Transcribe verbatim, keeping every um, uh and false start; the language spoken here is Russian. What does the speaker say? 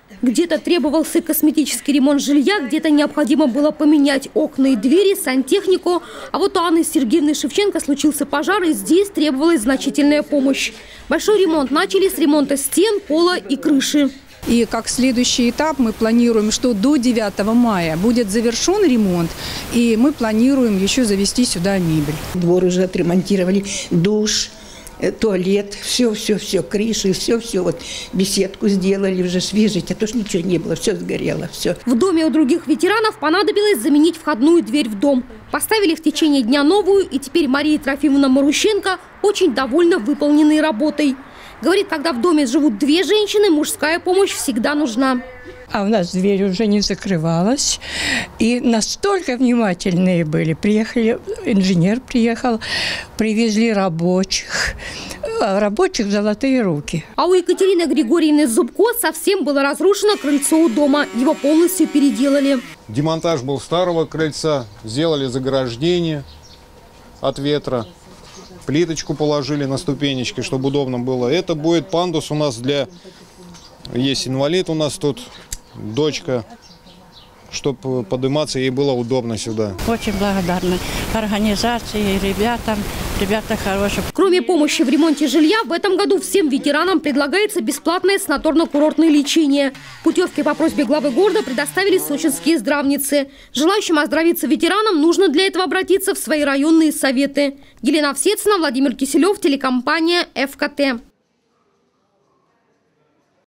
Где-то требовался косметический ремонт жилья, где-то необходимо было поменять окна и двери, сантехнику. А вот у Анны Сергеевны Шевченко случился пожар, и здесь требовалась значительная помощь. Большой ремонт начали с ремонта стен, пола и крыши. И как следующий этап мы планируем, что до девятого мая будет завершен ремонт, и мы планируем еще завести сюда мебель. Двор уже отремонтировали, душ, туалет, все-все-все, крыши, все-все. Вот беседку сделали уже свежить, а то ж ничего не было, все сгорело, все. В доме у других ветеранов понадобилось заменить входную дверь в дом. Поставили в течение дня новую, и теперь Мария Трофимовна Марущенко очень довольна выполненной работой. Говорит, когда в доме живут две женщины, мужская помощь всегда нужна. А у нас дверь уже не закрывалась. И настолько внимательные были. Приехали, инженер приехал, привезли рабочих. А рабочих золотые руки. А у Екатерины Григорьевны Зубко совсем было разрушено крыльцо у дома. Его полностью переделали. Демонтаж был старого крыльца. Сделали заграждение от ветра. Плиточку положили на ступенечки, чтобы удобно было. Это будет пандус у нас для... Есть инвалид у нас тут, дочка, чтобы подниматься, ей было удобно сюда. Очень благодарна организации, ребятам. Ребята хорошие. Кроме помощи в ремонте жилья, в этом году всем ветеранам предлагается бесплатное санаторно-курортное лечение. Путевки по просьбе главы города предоставили сочинские здравницы. Желающим оздоровиться ветеранам нужно для этого обратиться в свои районные советы. Елена Овсецина, Владимир Киселев, телекомпания эф ка тэ.